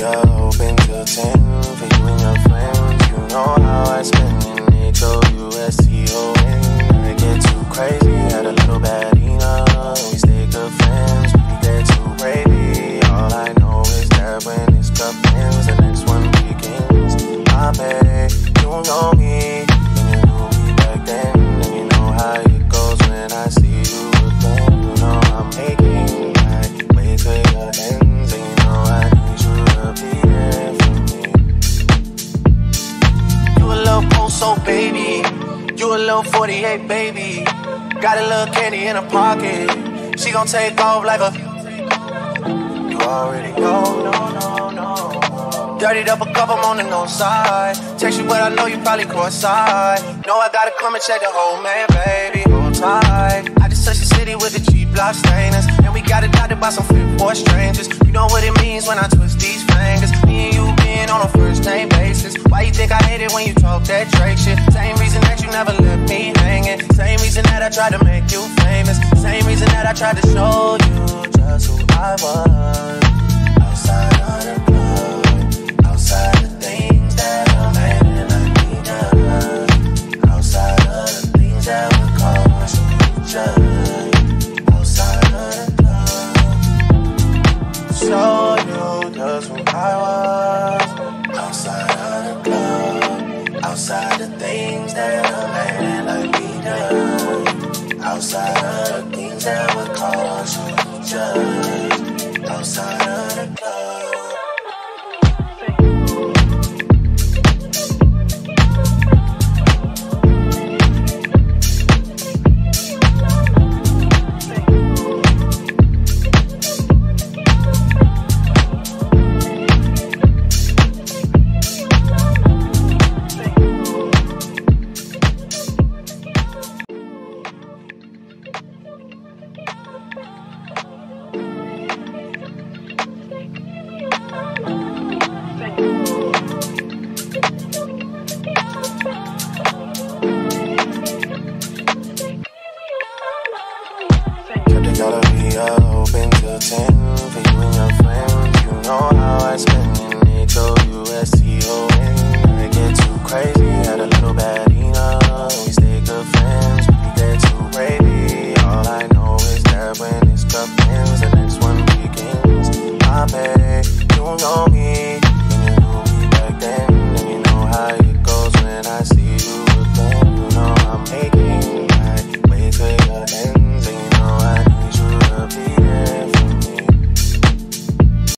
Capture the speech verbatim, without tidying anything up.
open till ten for you and your friends. You know how I spend in H O U S T O N. I get too crazy, had a little bad enough. We stay good friends, we get too crazy. All I know is that when it's cup ends, the next one begins. I pay, you know me, and you knew me back then. And you know how it goes when I see you again. You know I'm making my way to your ends, and you know I need you to be there for me. You a little post-so baby, you a little forty-eight baby. Got a little candy in her pocket, she gon' take off like a. You already know, no, no, no. Dirtied up a cup, I'm on the no side. Text you, but I know you probably cross-eyed. Know I gotta come and check the whole man, baby. Hold tight. I just touched the city with the cheap block stainers, and we got adopted by some flip for strangers. You know what it means when I twist these fingers. Me and you being on a first name basis. Why you think I hate it when you talk that Drake shit? Same reason that you never left me hanging. Same reason that I tried to make you famous. Same reason that I tried to show you just who I was. Outside of the club, outside the things that a man like me does, outside of the things that would cause you to judge, outside of the club, show you just who I was. Outside of the club, outside the things that a man like me does, outside of the things that would cause you to judge, outside of the club. Gotta be open till ten for you and your friends. You know how I spend in H O U S T O N. I get too crazy, had a little bad enough. We stay good friends, we get too crazy. All I know is that when it's cup ends, the next one begins. I pay, you know me.